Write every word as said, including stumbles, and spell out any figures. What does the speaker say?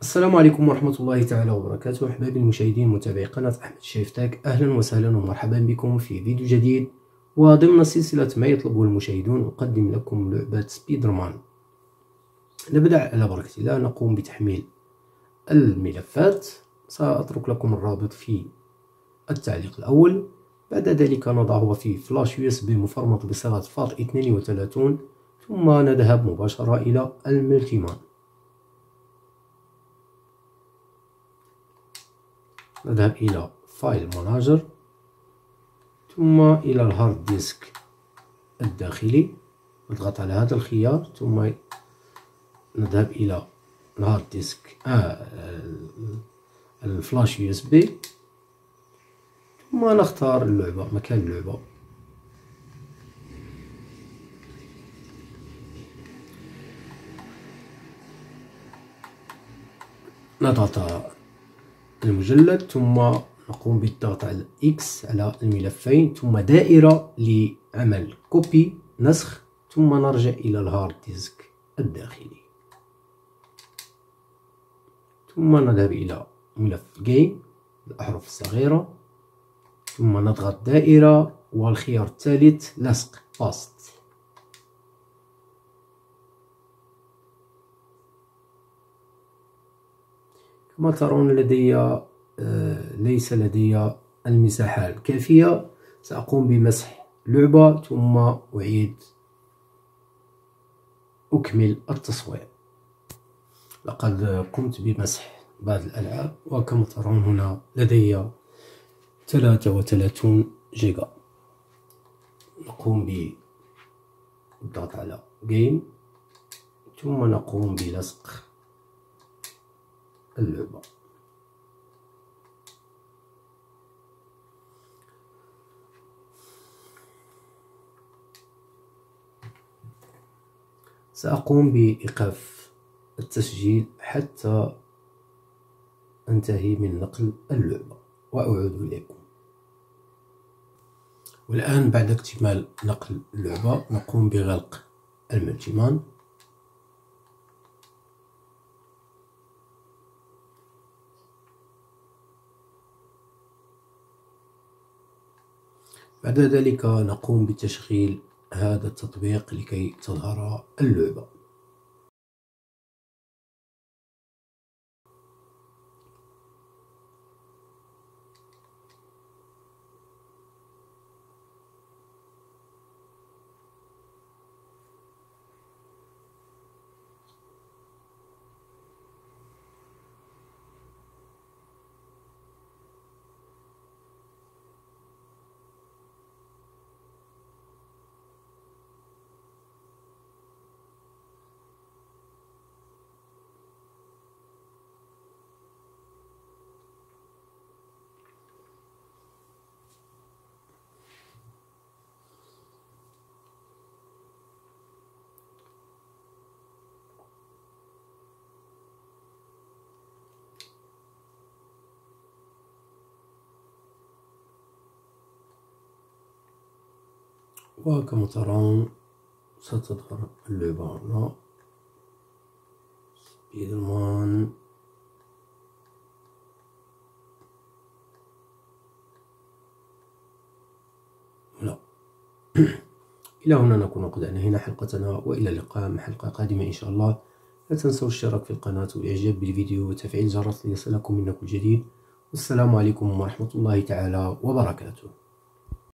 السلام عليكم ورحمة الله تعالى وبركاته. أحبابي المشاهدين متابعي قناة أحمد الشايف تاك، أهلا وسهلا ومرحبا بكم في فيديو جديد وضمن سلسلة ما يطلبه المشاهدون. أقدم لكم لعبة سبيدر مان. نبدأ على بركة الله. نقوم بتحميل الملفات، سأترك لكم الرابط في التعليق الأول. بعد ذلك نضعه في فلاش يو اس بي مفرمط بصيغة فات اثنين وثلاثين، ثم نذهب مباشرة إلى الملتي مان. نذهب إلى فايل ماناجر، ثم إلى الهارد ديسك الداخلي، نضغط على هذا الخيار، ثم نذهب إلى الهارد ديسك آه الفلاش يو اس بي، ثم نختار اللعبة، مكان اللعبة. نضغط المجلد، ثم نقوم بالضغط على إكس على الملفين، ثم دائرة لعمل كوبي نسخ، ثم نرجع إلى الهارد ديسك الداخلي، ثم نذهب إلى ملف جيم الأحرف الصغيرة، ثم نضغط دائرة والخيار الثالث لصق باست. كما ترون لدي آه ليس لدي المساحة الكافية. سأقوم بمسح لعبة ثم أعيد أكمل التصوير. لقد قمت بمسح بعض الألعاب، وكما ترون هنا لدي ثلاثة وثلاثون جيجا. نقوم بالضغط على جيم، ثم نقوم بلصق اللعبة. سأقوم بإيقاف التسجيل حتى أنتهي من نقل اللعبة وأعود إليكم. والآن بعد اكتمال نقل اللعبة نقوم بغلق الملتي مان. بعد ذلك نقوم بتشغيل هذا التطبيق لكي تظهر اللعبة. وكما ترون ستظهر اللعبة هنا سبيدر مان. لا إلى هنا نكون قد أنهينا حلقتنا، وإلى اللقاء مع حلقة قادمة إن شاء الله. لا تنسوا الاشتراك في القناة والإعجاب بالفيديو وتفعيل الجرس ليصلكم منا كل جديد. والسلام عليكم ورحمة الله تعالى وبركاته.